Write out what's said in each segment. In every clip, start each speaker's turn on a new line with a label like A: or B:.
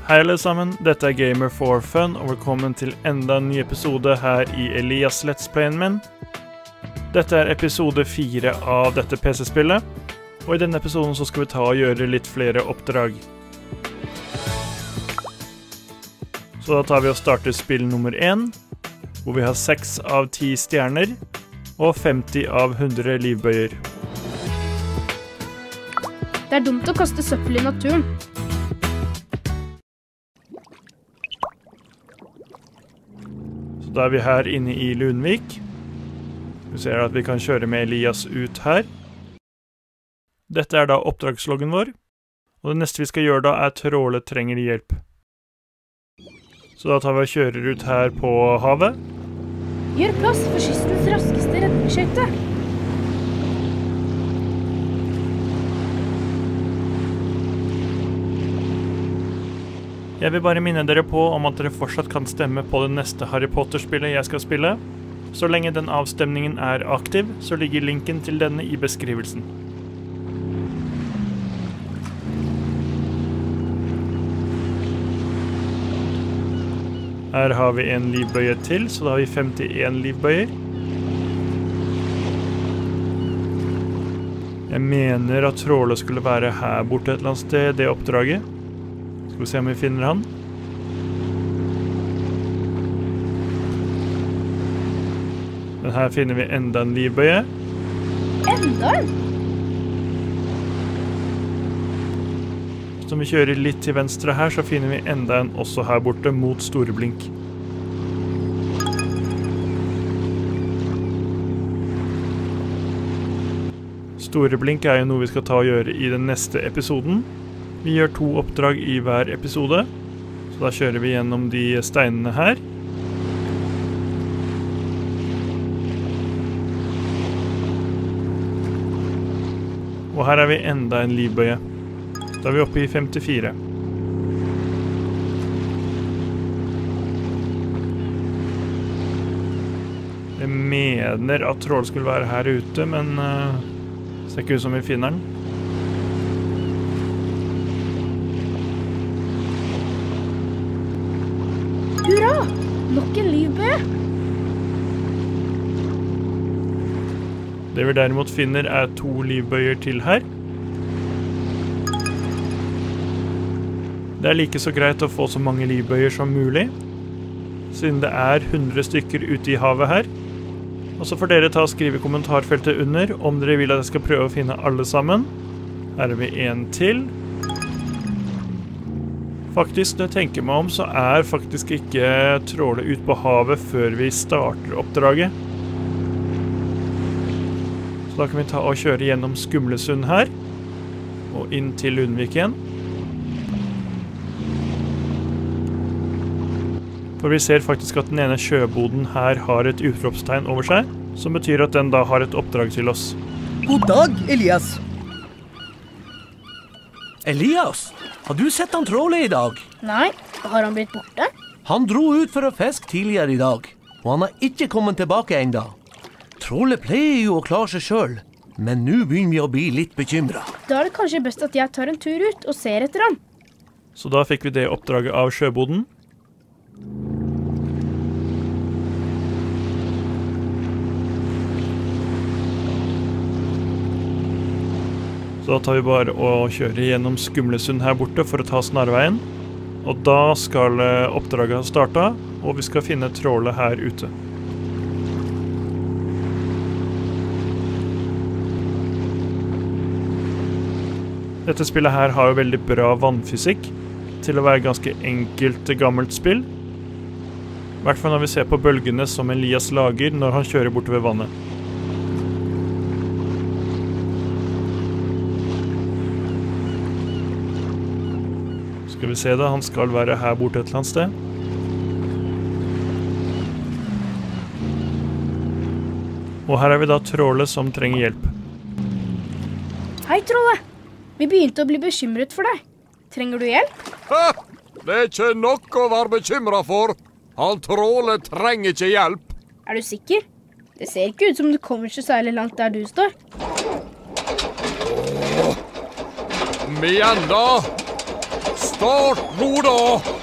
A: Hei alle sammen, dette Gamer for Fun, og velkommen til enda en ny episode her i Elias Let's Playen min. Dette episode 4 av dette PC-spillet, og i denne episoden så skal vi ta og gjøre litt flere oppdrag. Så da tar vi og starter spill nummer 1, hvor vi har 6 av 10 stjerner, og 50 av 100 livbøyer.
B: Det dumt å kaste søppel i naturen.
A: Så da vi her inne i Lunvik. Vi ser at vi kan kjøre med Elias ut her. Dette da oppdragsloggen vår. Og det neste vi skal gjøre da tråle trenger hjelp. Så da tar vi og kjører ut her på havet.
B: Gjør plass for kystens raskeste redningsskøyte. Jeg vil bare minne dere på om at dere fortsatt kan stemme på det neste Harry Potter-spillet jeg skal spille. Så lenge den avstemningen aktiv, så ligger linken til denne i beskrivelsen. Her har vi en livbøye til, så da har vi 51 livbøyer. Jeg mener at trålet skulle være her borte et eller annet sted, det oppdraget. Skal vi se om vi finner han. Men her finner vi enda en livbøye. Enda en?
A: Så om vi kjører litt til venstre her, så finner vi enda en også her borte mot Storeblink. Storeblink jo noe vi skal ta og gjøre i den neste episoden. Vi gjør 2 oppdrag i hver episode, så da kjører vi gjennom de steinene her. Og her vi enda en livbøye. Da vi oppe i 54. Jeg mener at trål skulle være her ute, men ser ikke ut som vi finner den.
B: Hurra! Nok en livbøye!
A: Det vi derimot finner 2 livbøyer til her. Det like så greit å få så mange livbøyer som mulig, siden det 100 stykker ute i havet her. Og så får dere ta og skrive i kommentarfeltet under om dere vil at jeg skal prøve å finne alle sammen. Her har vi en til. Faktisk, når jeg tenker meg om, så faktisk ikke tråle ut på havet før vi starter oppdraget. Så da kan vi ta og kjøre gjennom Skumlesund her, og inn til Lunvik igjen. For vi ser faktisk at den ene sjøboden her har et utropstegn over seg, som betyr at den da har et oppdrag til oss.
C: God dag, Elias!
D: Elias, har du sett han tråle i dag?
B: Nei, har han blitt borte?
D: Han dro ut for å fiske tidligere i dag, og han har ikke kommet tilbake enda. Tråle pleier jo å klare seg selv, men nå begynner vi å bli litt bekymret.
B: Da det kanskje best at jeg tar en tur ut og ser etter han.
A: Så da fikk vi det oppdraget av sjøboden. Så da tar vi bare og kjører gjennom Skumlesund her borte for å ta snarveien. Og da skal oppdraget ha startet, og vi skal finne trålet her ute. Dette spillet her har jo veldig bra vannfysikk, til å være ganske enkelt gammelt spill. I hvert fall når vi ser på bølgene som Elias lager når han kjører borte ved vannet. Skal vi se da, han skal være her borte et eller annet sted. Og her vi da trålet som trenger hjelp.
B: Hei, Trolle. Vi begynte å bli bekymret for deg. Trenger du hjelp?
E: Ha! Det ikke nok å være bekymret for. Han tråle trenger ikke hjelp.
B: Er du sikker? Det ser ikke ut som du kommer så særlig langt der du står.
E: Kom igjen da. Start nå da!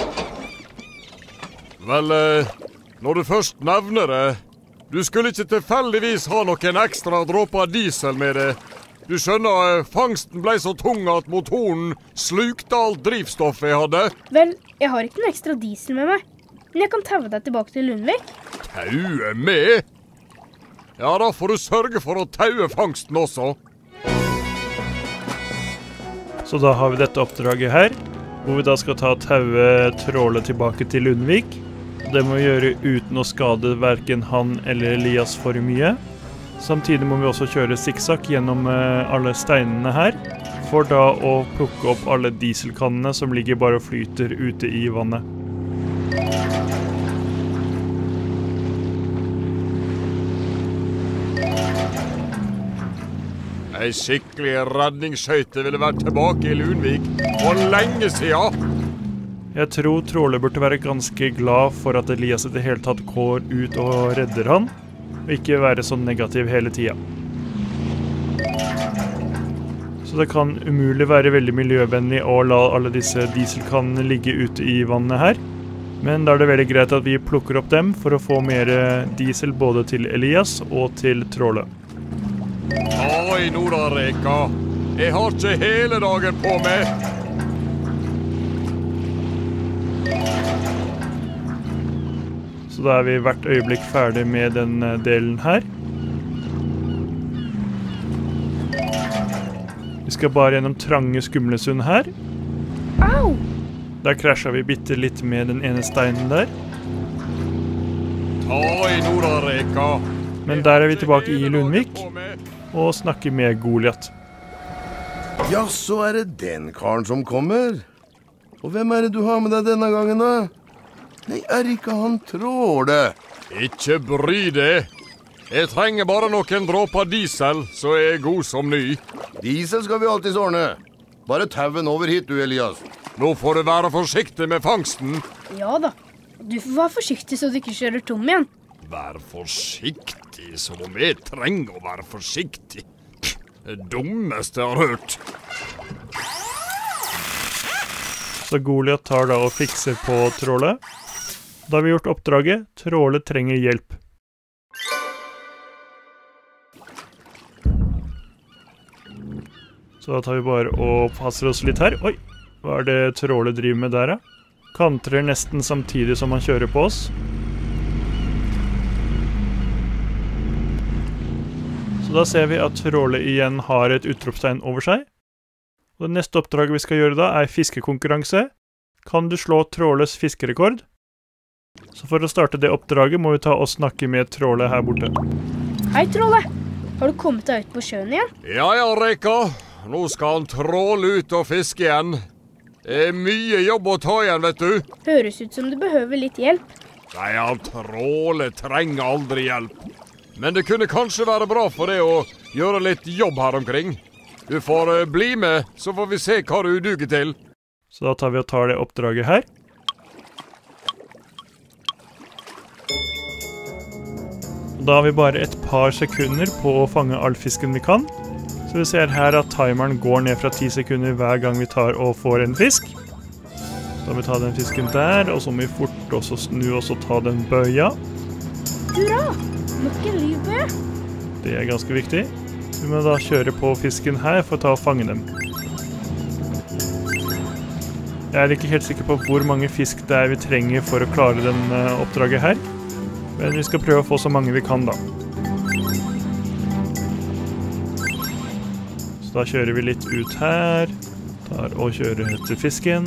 E: Vel, når du først nevner det, du skulle ikke tilfeldigvis ha noen ekstra dråper diesel med det. Du skjønner, fangsten ble så tung at motoren slukte alt drivstoffet jeg hadde.
F: Vel, jeg har ikke noe ekstra diesel med meg, men jeg kan taue deg tilbake til Lundvik.
E: Taue med? Ja, da får du sørge for å taue fangsten også.
A: Så da har vi dette oppdraget her, hvor vi da skal ta taue trålet tilbake til Lundvik. Det må vi gjøre uten å skade hverken han eller Elias for mye. Samtidig må vi også kjøre sikksakk gjennom alle steinene her, for da å plukke opp alle dieselkannene som ligger bare og flyter ute i vannet.
E: En skikkelig redningsskøyte ville vært tilbake i Lundvik for lenge siden.
A: Jeg tror trålet burde være ganske glad for at Elias i det hele tatt går ut og redder han, og ikke være så negativ hele tiden. Så det kan umulig være veldig miljøvennlig å la alle disse dieselkannene ligge ute i vannet her. Men da er det veldig greit at vi plukker opp dem for å få mer diesel både til Elias og til trålet.
E: Oi, Nordareka. Jeg har ikke hele dagen på meg.
A: Så da er vi hvert øyeblikk ferdig med den delen her. Vi skal bare gjennom trange Skumlesund her.
F: Au!
A: Der krasjet vi bitte litt med den ene steinen der.
E: Ta i Nordareka.
A: Men der er vi tilbake i Lundvik og snakker med Goliat.
G: Ja, så er det den karen som kommer. Og hvem er det du har med deg denne gangen da? Nei, er ikke han Tråle?
E: Ikke bry deg. Jeg trenger bare noen dråper diesel, så er jeg god som ny.
G: Diesel skal vi alltid ordne. Bare tauen over hit du, Elias.
E: Nå får du være forsiktig med fangsten.
F: Ja da, du får være forsiktig så du ikke kjører tom igjen.
E: Vær forsiktig, som om jeg trenger å være forsiktig. Det dummeste jeg har hørt.
A: Så Goliat tar da og fikser på trålet. Da har vi gjort oppdraget. Trålet trenger hjelp. Så da tar vi bare og passer oss litt her. Oi, hva er det trålet driver med der da? Kantrer nesten samtidig som han kjører på oss. Så da ser vi at trålet igjen har et utropstegn over seg. Og det neste oppdraget vi skal gjøre da er fiskekonkurranse. Kan du slå trålets fiskerekord? Så for å starte det oppdraget må vi ta og snakke med trålet her borte.
F: Hei, Tråle. Har du kommet deg ut på sjøen igjen?
E: Ja, Reka. Nå skal han tråle ut og fiske igjen. Det er mye jobb å ta igjen, vet du.
F: Høres ut som du behøver litt hjelp.
E: Nei, han Tråle trenger aldri hjelp. Men det kunne kanskje være bra for det å gjøre litt jobb her omkring. Du får bli med, så får vi se hva du duger til.
A: Så da tar vi og tar det oppdraget her. Da har vi bare et par sekunder på å fange all fisken vi kan. Så vi ser her at timeren går ned fra 10 sekunder hver gang vi tar og får en fisk. Så da må vi ta den fisken der, og så må vi fort også snu oss og ta den bøya.
F: Hurra! Nok en livbøye.
A: Det er ganske viktig. Vi må da kjøre på fisken her for å ta og fange dem. Jeg er ikke helt sikker på hvor mange fisk det er vi trenger for å klare den oppdraget her. Men vi skal prøve å få så mange vi kan da. Så da kjører vi litt ut her. Tar og kjører etter fisken.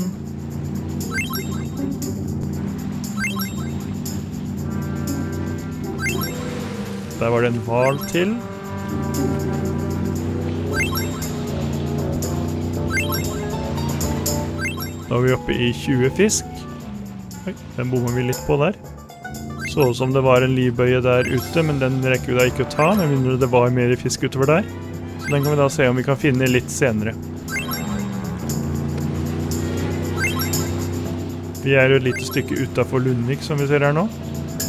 A: Der var det en hval til. Da er vi oppe i 20 fisk. Oi, den bommer vi litt på der. Så som det var en livbøye der ute, men den rekker vi da ikke å ta, med mindre det var mer fisk utover der. Så den kan vi da se om vi kan finne litt senere. Vi er jo et lite stykke utenfor Lundvik, som vi ser her nå.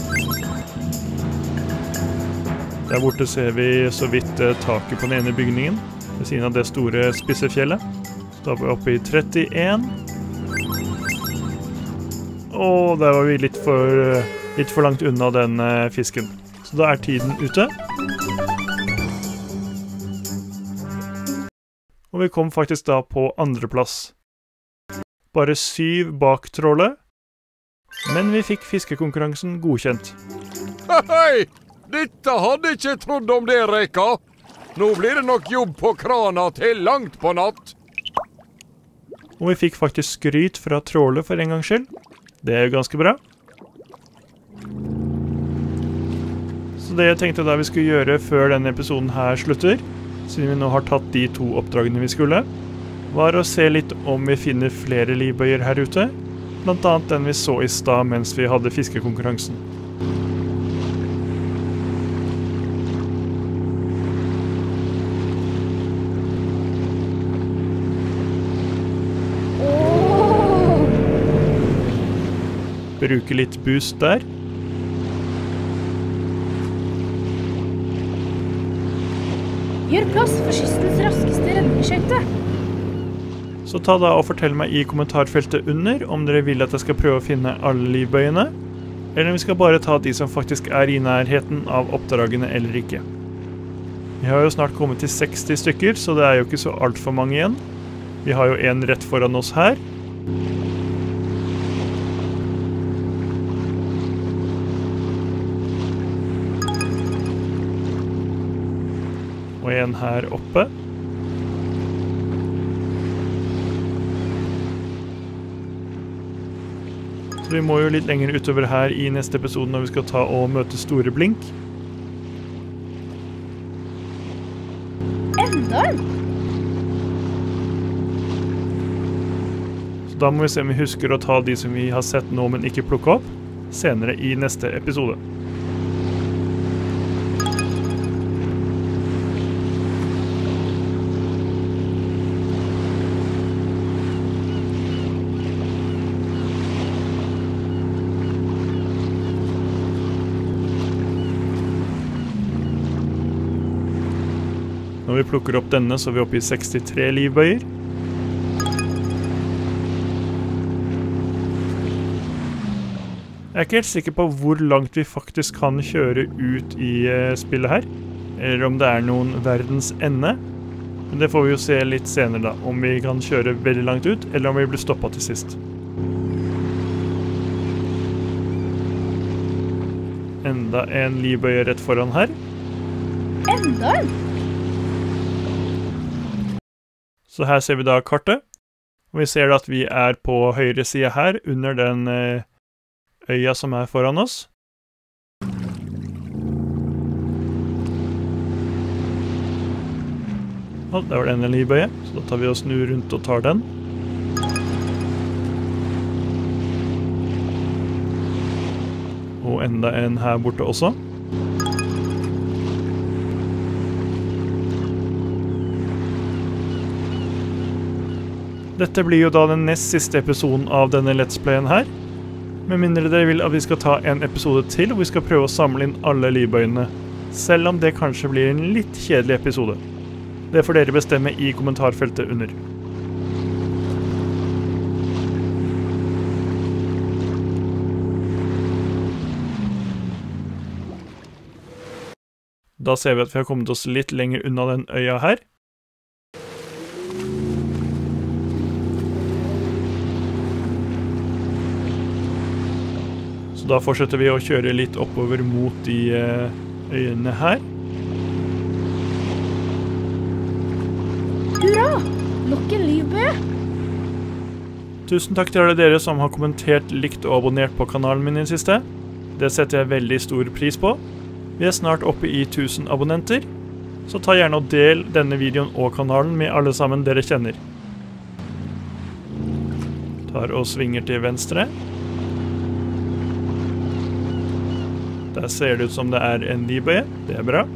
A: Der borte ser vi så vidt taket på den ene bygningen, ved siden av det store spissefjellet. Så da er vi oppe i 31. Og der var vi litt for langt unna den fisken. Så da er tiden ute. Og vi kom faktisk da på andreplass. Bare 7 bak trålet. Men vi fikk fiskekonkurransen godkjent.
E: Hei! Dette hadde ikke trodd om det, Reka. Nå blir det nok jobb på krana til langt på natt.
A: Og vi fikk faktisk skryt fra trålet for en gangs skyld. Det er jo ganske bra. Så det jeg tenkte da vi skulle gjøre før denne episoden her slutter, siden vi nå har tatt de 2 oppdragene vi skulle, var å se litt om vi finner flere livbøyer her ute, blant annet den vi så i stad mens vi hadde fiskekonkurransen. Bruke litt boost der.
F: Gjør plass for kystens raskeste redningsskøyte.
A: Så ta da og fortell meg i kommentarfeltet under om dere vil at jeg skal prøve å finne alle livbøyene, eller om vi skal bare ta de som faktisk er i nærheten av oppdragene eller ikke. Vi har jo snart kommet til 60 stykker, så det er jo ikke så alt for mange igjen. Vi har jo en rett foran oss her. Og en her oppe. Så vi må jo litt lenger utover her i neste episode når vi skal ta og møte store blink.
F: Enda en!
A: Så da må vi se om vi husker å ta de som vi har sett nå, men ikke plukke opp, senere i neste episode. Når vi plukker opp denne, så er vi oppe i 63 livbøyer. Jeg er ikke helt sikker på hvor langt vi faktisk kan kjøre ut i spillet her, eller om det er noen verdens ende. Men det får vi jo se litt senere da, om vi kan kjøre veldig langt ut, eller om vi blir stoppet til sist. Enda en livbøye rett foran her.
F: Enda en!
A: Så her ser vi da kartet, og vi ser at vi er på høyre side her, under den øya som er foran oss. Og der var det en livbøye, så da tar vi og snur rundt og tar den. Og enda en her borte også. Dette blir jo da den nest siste episoden av denne Let's Playen her. Med mindre dere vil at vi skal ta en episode til, hvor vi skal prøve å samle inn alle livbøyene. Selv om det kanskje blir en litt kjedelig episode. Det får dere bestemme i kommentarfeltet under. Da ser vi at vi har kommet oss litt lenger unna den øya her. Da fortsetter vi å kjøre litt oppover mot de øyene her.
F: Hurra! Nok en livbøye!
A: Tusen takk til alle dere som har kommentert, likt og abonnert på kanalen min i det siste. Det setter jeg veldig stor pris på. Vi er snart oppe i 1000 abonnenter, så ta gjerne og del denne videoen og kanalen med alle sammen dere kjenner. Tar og svinger til venstre. Der ser det ut som det er en livbøye. Det er bra.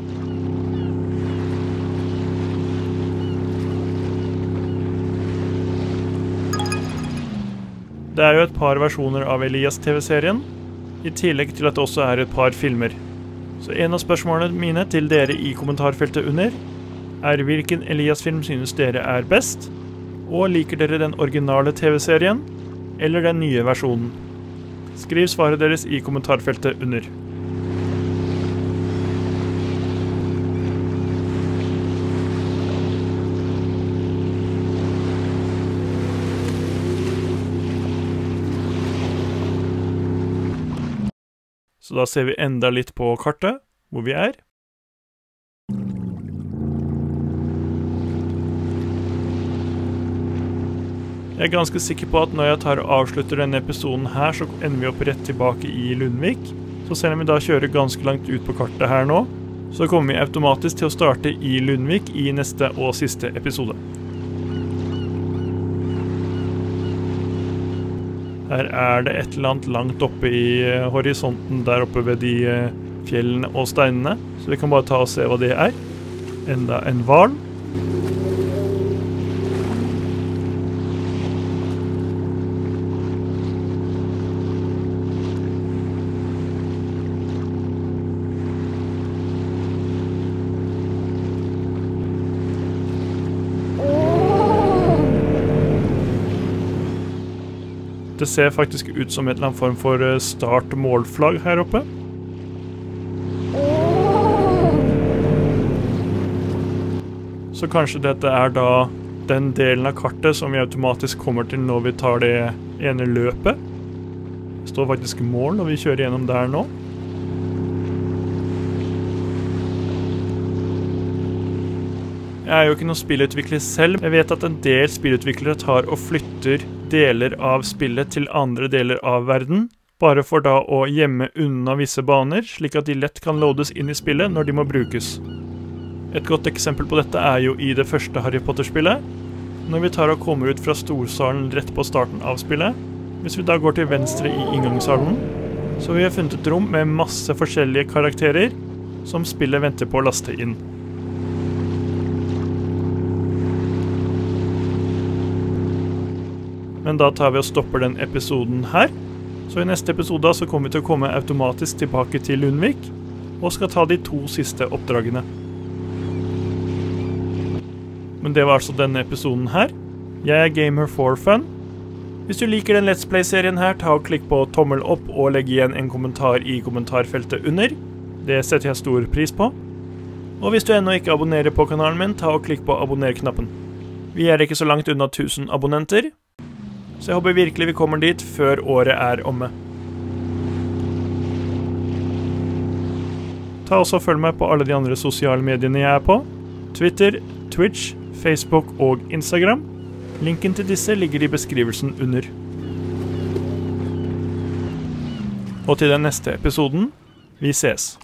A: Det er jo et par versjoner av Elias-TV-serien, i tillegg til at det også er et par filmer. Så en av spørsmålene mine til dere i kommentarfeltet under er hvilken Elias-film synes dere er best, og liker dere den originale TV-serien eller den nye versjonen?
B: Skriv svaret deres i kommentarfeltet under. Så da ser vi enda litt på kartet, hvor vi er. Jeg er ganske sikker på at når jeg tar og avslutter denne episoden her, så ender vi opp rett tilbake i Lundvik. Så selv om vi da kjører ganske langt ut på kartet her nå, så kommer vi automatisk til å starte i Lundvik i neste og siste episode. Her er det et eller annet langt oppe i horisonten der oppe ved de fjellene og steinene, så vi kan bare ta og se hva det er. Enda en hval. Det ser faktisk ut som et eller annet form for start-målflagg her oppe. Så kanskje dette er da den delen av kartet som vi automatisk kommer til når vi tar det ene løpet. Det står faktisk mål når vi kjører gjennom der nå. Jeg er jo ikke noen spillutvikler selv. Jeg vet at en del spillutviklere tar og flytter deler av spillet til andre deler av verden, bare for da å gjemme unna visse baner, slik at de lett kan loades inn i spillet når de må brukes. Et godt eksempel på dette er jo i det første Harry Potter-spillet. Når vi tar og kommer ut fra storsalen rett på starten av spillet, hvis vi da går til venstre i inngangssalen, så har vi funnet et rom med masse forskjellige karakterer som spillet venter på å laste inn. Men da tar vi og stopper den episoden her. Så i neste episode så kommer vi til å komme automatisk tilbake til Lundvik, og skal ta de 2 siste oppdragene. Men det var altså denne episoden her. Jeg er Gamer for Fun. Hvis du liker den Let's Play-serien her, ta og klikk på tommel opp og legg igjen en kommentar i kommentarfeltet under. Det setter jeg stor pris på. Og hvis du ennå ikke abonnerer på kanalen min, ta og klikk på abonner-knappen. Vi er ikke så langt unna 1000 abonnenter. Så jeg håper virkelig vi kommer dit før året er omme. Ta også og følg meg på alle de andre sosiale mediene jeg er på. Twitter, Twitch, Facebook og Instagram. Linken til disse ligger i beskrivelsen under. Og til den neste episoden, vi ses.